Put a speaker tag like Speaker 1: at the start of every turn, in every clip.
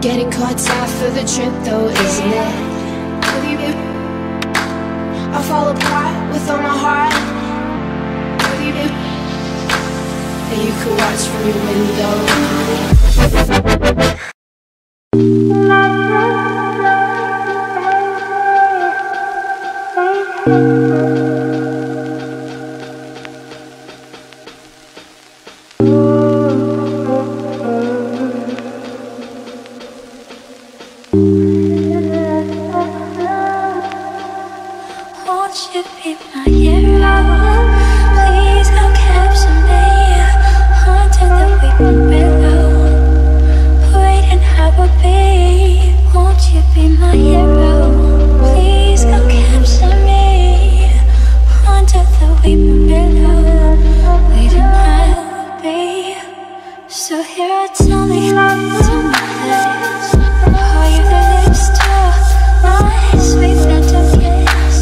Speaker 1: Getting caught half for the trip though, isn't it? I fall apart with all my heart. And you could watch from your window.
Speaker 2: Won't you be my hero? Please come capture me under the weeping willow. Waiting how I'll be. Won't you be my hero? Please come capture me under the weeping willow. Waiting how I'll be. So here I tell me this. Are you the lips to my sweet mental kiss?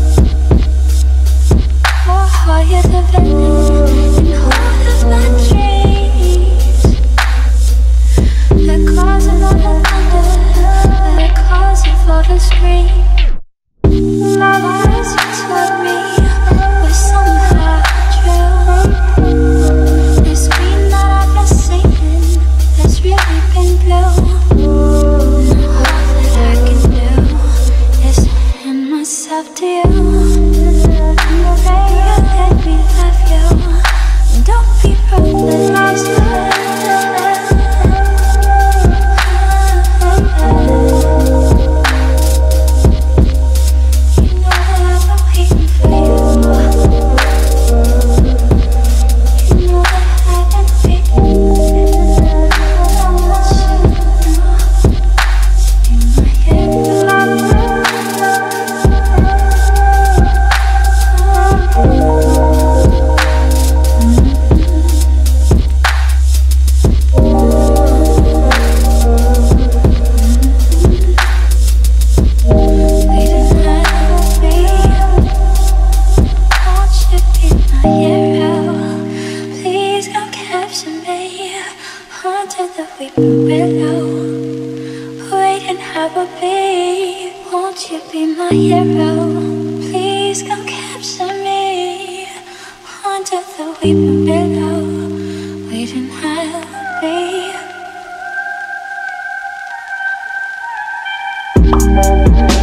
Speaker 2: Are you the villain in all of my dreams? The cause of all the thunder, the cause of all the scream. The words you told me were somehow true. This screen that I've been singing has really been blue. Now all that I can do is hand myself to you. Let me love you. Don't be ruthless. You know that I've been waiting for you. You know that I've been waiting for you. Under the weeping willow, waiting how I'll be. Won't you be my hero? Please come capture me under the weeping willow, waiting how I'll be.